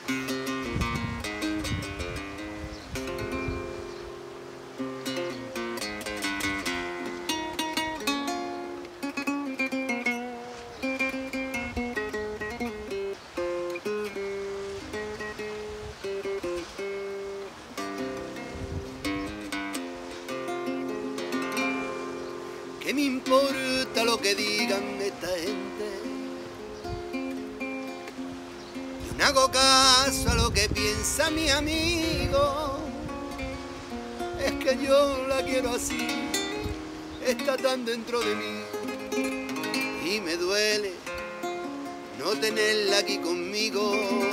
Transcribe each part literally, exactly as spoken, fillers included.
¿Qué me importa lo que digan esta gente? Yo no hago caso a lo que piensa mi amigo. Es que yo la quiero así, está tan dentro de mí. Y me duele no tenerla aquí conmigo.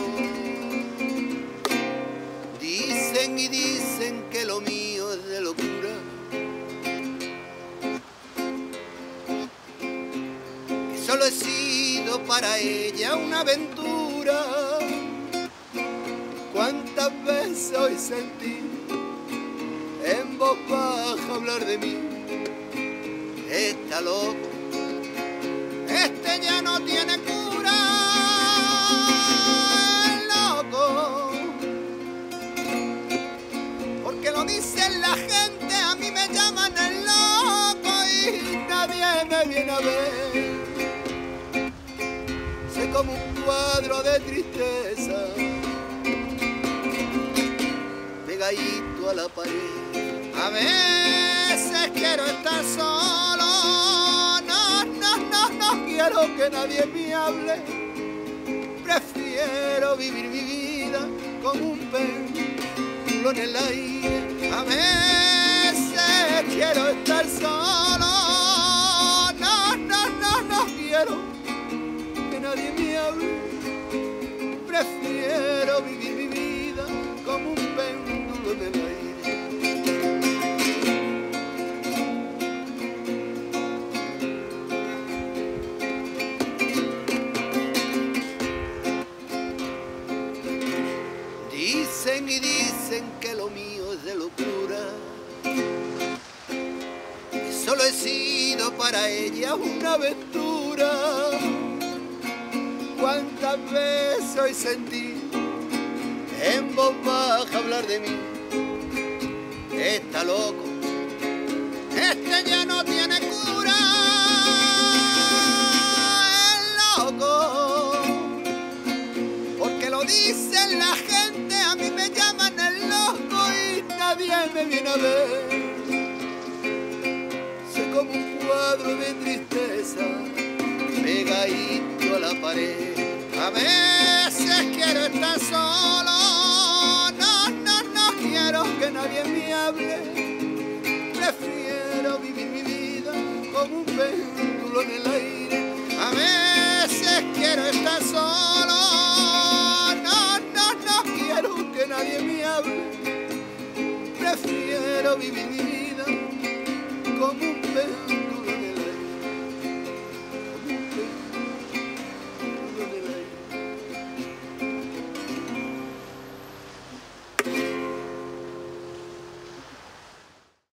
Dicen y dicen que lo mío es de locura, solo he sido para ella una aventura. Cuántas veces hoy sentí en voz baja hablar de mí. Está loco, este ya no tiene cura, es loco. Porque lo dice la gente, a mí me llaman el loco y nadie me viene a ver. Como un cuadro de tristeza pegadito a la pared. A veces quiero estar solo, no, no, no, no quiero que nadie me hable. Prefiero vivir mi vida como un péndulo en el aire. A veces quiero estar solo, no, no, no, no quiero nadie me hable. Prefiero vivir mi vida como un péndulo del aire. Dicen y dicen que lo mío es de locura, que solo he sido para ella una aventura. Cuántas veces hoy sentí en voz baja hablar de mí. Está loco, este ya no tiene cura, es loco. Porque lo dice la gente, a mí me llaman el loco y nadie me viene a ver. Soy como un cuadro de tristeza pegadito a la pared. A veces quiero estar solo, no, no, no quiero que nadie me hable. Prefiero vivir mi vida como un péndulo en el aire. A veces quiero estar solo, no, no, no quiero que nadie me hable. Prefiero vivir mi vida como un péndulo